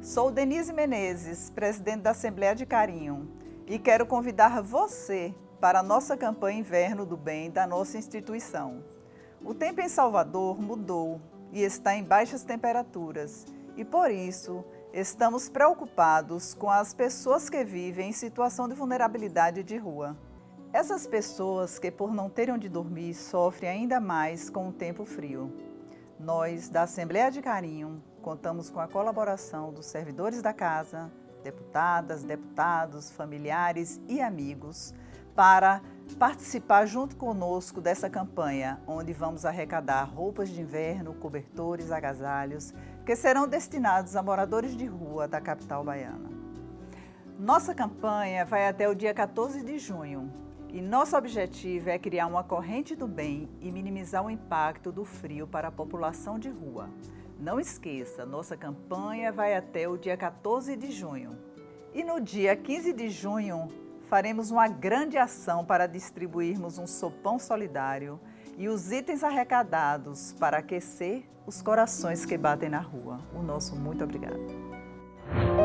Sou Denise Menezes, presidente da Assembleia de Carinho, e quero convidar você para a nossa campanha Inverno do Bem da nossa instituição. O tempo em Salvador mudou e está em baixas temperaturas, e por isso estamos preocupados com as pessoas que vivem em situação de vulnerabilidade de rua. Essas pessoas que, por não terem onde dormir, sofrem ainda mais com o tempo frio. Nós, da Assembleia de Carinho, contamos com a colaboração dos servidores da casa, deputadas, deputados, familiares e amigos, para participar junto conosco dessa campanha, onde vamos arrecadar roupas de inverno, cobertores, agasalhos, que serão destinados a moradores de rua da capital baiana. Nossa campanha vai até o dia 14 de junho. E nosso objetivo é criar uma corrente do bem e minimizar o impacto do frio para a população de rua. Não esqueça, nossa campanha vai até o dia 14 de junho. E no dia 15 de junho, faremos uma grande ação para distribuirmos um sopão solidário e os itens arrecadados para aquecer os corações que batem na rua. O nosso muito obrigado.